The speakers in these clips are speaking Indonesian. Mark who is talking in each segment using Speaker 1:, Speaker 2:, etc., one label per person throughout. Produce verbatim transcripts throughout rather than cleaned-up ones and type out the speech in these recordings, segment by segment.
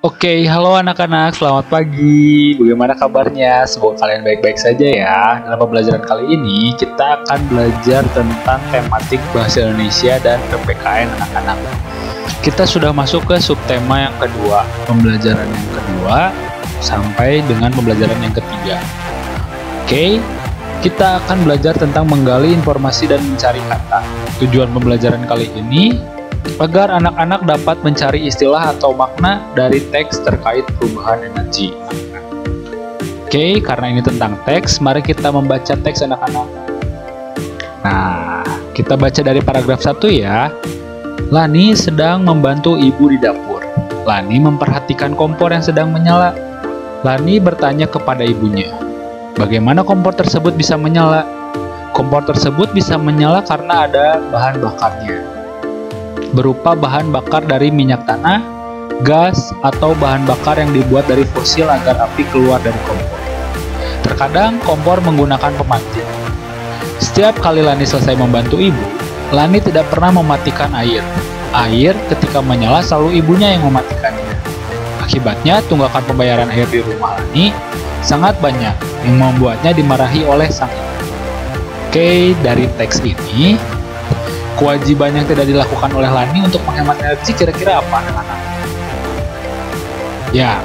Speaker 1: Oke, halo anak-anak, selamat pagi. Bagaimana kabarnya? Semoga kalian baik-baik saja ya. Dalam pembelajaran kali ini, kita akan belajar tentang tematik bahasa Indonesia dan P P K N anak-anak. Kita sudah masuk ke subtema yang kedua, pembelajaran yang kedua, sampai dengan pembelajaran yang ketiga. Oke, kita akan belajar tentang menggali informasi dan mencari kata. Tujuan pembelajaran kali ini agar anak-anak dapat mencari istilah atau makna dari teks terkait perubahan energi. Oke, karena ini tentang teks, mari kita membaca teks anak-anak. Nah, kita baca dari paragraf satu ya. Lani sedang membantu ibu di dapur. Lani memperhatikan kompor yang sedang menyala. Lani bertanya kepada ibunya, bagaimana kompor tersebut bisa menyala? Kompor tersebut bisa menyala karena ada bahan bakarnya, berupa bahan bakar dari minyak tanah, gas, atau bahan bakar yang dibuat dari fosil agar api keluar dari kompor. Terkadang kompor menggunakan pemantik. Setiap kali Lani selesai membantu ibu, Lani tidak pernah mematikan air. Air ketika menyala selalu ibunya yang mematikannya. Akibatnya tunggakan pembayaran air di rumah Lani sangat banyak, yang membuatnya dimarahi oleh sang ibu. Oke, dari teks ini, kewajiban yang tidak dilakukan oleh Lani untuk menghemat energi kira-kira apa anak-anak? Ya,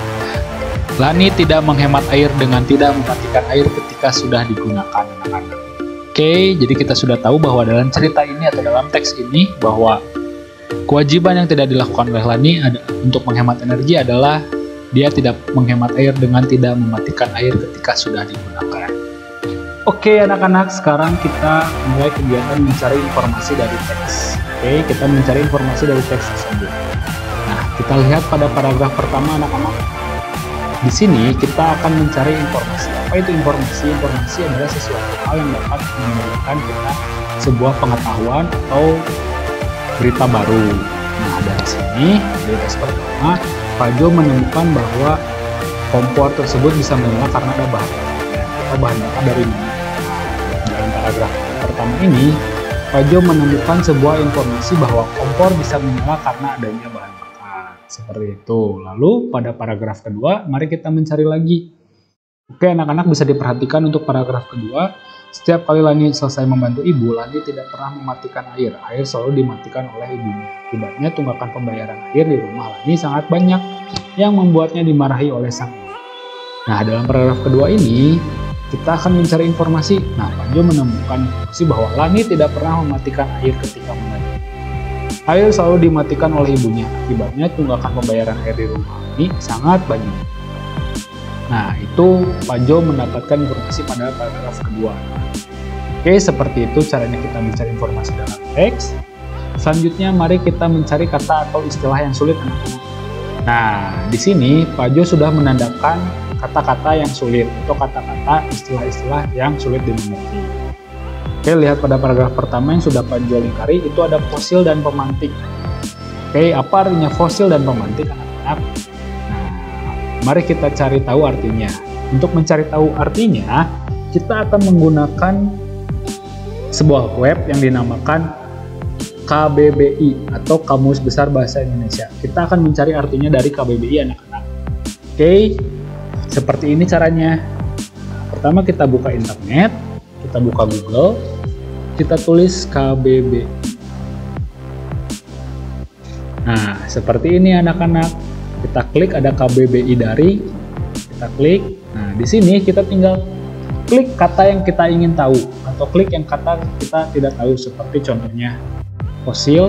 Speaker 1: Lani tidak menghemat air dengan tidak mematikan air ketika sudah digunakan anak-anak. Oke, jadi kita sudah tahu bahwa dalam cerita ini atau dalam teks ini bahwa kewajiban yang tidak dilakukan oleh Lani untuk menghemat energi adalah dia tidak menghemat air dengan tidak mematikan air ketika sudah digunakan. Oke anak-anak, sekarang kita mulai kegiatan mencari informasi dari teks. Oke, kita mencari informasi dari teks tersebut. Nah, kita lihat pada paragraf pertama anak-anak. Di sini kita akan mencari informasi. Apa itu informasi? Informasi adalah sesuatu hal yang dapat memberikan kita sebuah pengetahuan atau berita baru. Nah, dari sini, dari teks pertama, Pak Jo menemukan bahwa kompor tersebut bisa menyala karena ada bahan bakar atau bahan bakar dari minyak. Dalam paragraf pertama ini, Pak Jo menemukan sebuah informasi bahwa kompor bisa menyala karena adanya bahan bakar. Seperti itu. Lalu pada paragraf kedua, mari kita mencari lagi. Oke, anak-anak bisa diperhatikan untuk paragraf kedua. Setiap kali Lani selesai membantu ibu, Lani tidak pernah mematikan air. Air selalu dimatikan oleh ibunya. Akibatnya tunggakan pembayaran air di rumah Lani sangat banyak, yang membuatnya dimarahi oleh sang ibu. Nah, dalam paragraf kedua ini, kita akan mencari informasi. Nah, Pak Jo menemukan informasi bahwa Lani tidak pernah mematikan air ketika membantu. Air selalu dimatikan oleh ibunya. Akibatnya tunggakan pembayaran air di rumah Lani sangat banyak. Nah, itu Pak Jo mendapatkan informasi pada paragraf kedua. Oke, seperti itu caranya kita mencari informasi dalam teks. Selanjutnya, mari kita mencari kata atau istilah yang sulit anak-anak. Nah, di sini Pak Jo sudah menandakan kata-kata yang sulit atau kata-kata istilah-istilah yang sulit dimengerti. Oke, lihat pada paragraf pertama yang sudah Pak Jo lingkari, itu ada fosil dan pemantik. Oke, apa artinya fosil dan pemantik anak-anak? Nah, mari kita cari tahu artinya. Untuk mencari tahu artinya, kita akan menggunakan sebuah web yang dinamakan K B B I atau Kamus Besar Bahasa Indonesia. Kita akan mencari artinya dari K B B I anak-anak. Oke, seperti ini caranya. Pertama kita buka internet, kita buka Google, kita tulis K B B I. Nah, seperti ini anak-anak. Kita klik ada K B B I dari, kita klik. Nah, di sini kita tinggal klik kata yang kita ingin tahu atau klik yang kata kita tidak tahu, seperti contohnya fosil.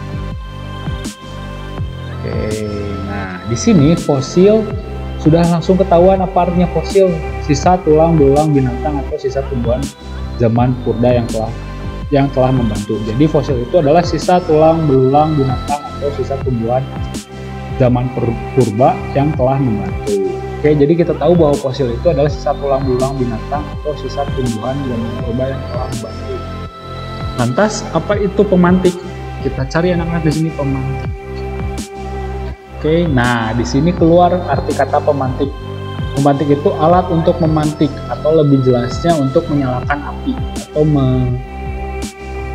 Speaker 1: Oke, nah di sini fosil sudah langsung ketahuan apa artinya fosil, sisa tulang belulang binatang atau sisa tumbuhan zaman purba yang telah yang telah membantu. Jadi fosil itu adalah sisa tulang belulang binatang atau sisa tumbuhan zaman purba yang telah membantu. Oke, jadi kita tahu bahwa fosil itu adalah sisa tulang belulang binatang atau sisa tumbuhan zaman purba yang telah membantu. Lantas, apa itu pemantik? Kita cari anak-anak di sini pemantik. Oke, nah di sini keluar arti kata pemantik. Pemantik itu alat untuk memantik atau lebih jelasnya untuk menyalakan api atau me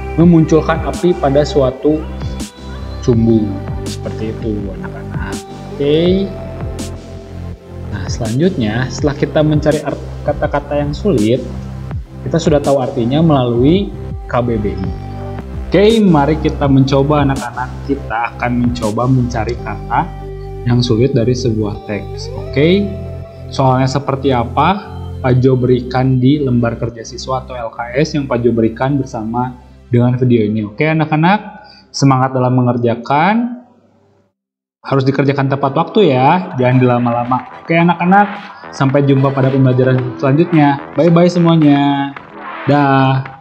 Speaker 1: memunculkan api pada suatu sumbu. Seperti itu anak-anak. Oke. Nah, selanjutnya setelah kita mencari kata-kata yang sulit, kita sudah tahu artinya melalui K B B I. Oke, mari kita mencoba anak-anak. Kita akan mencoba mencari kata yang sulit dari sebuah teks. Oke, soalnya seperti apa? Pak Jo berikan di lembar kerja siswa atau L K S yang Pak Jo berikan bersama dengan video ini. Oke anak-anak, semangat dalam mengerjakan. Harus dikerjakan tepat waktu ya, jangan dilama-lama. Oke anak-anak, sampai jumpa pada pembelajaran selanjutnya. Bye-bye semuanya. Dah.